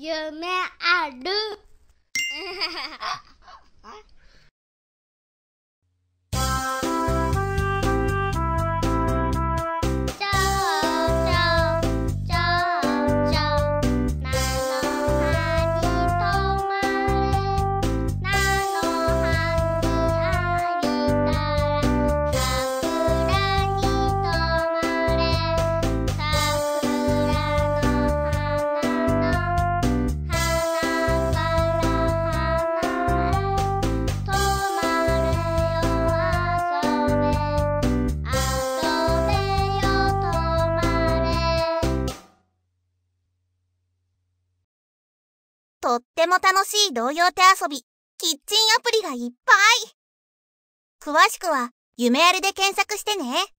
夢ある。 とっても楽しい童謡手遊び、キッチンアプリがいっぱい。詳しくは、夢あるで検索してね。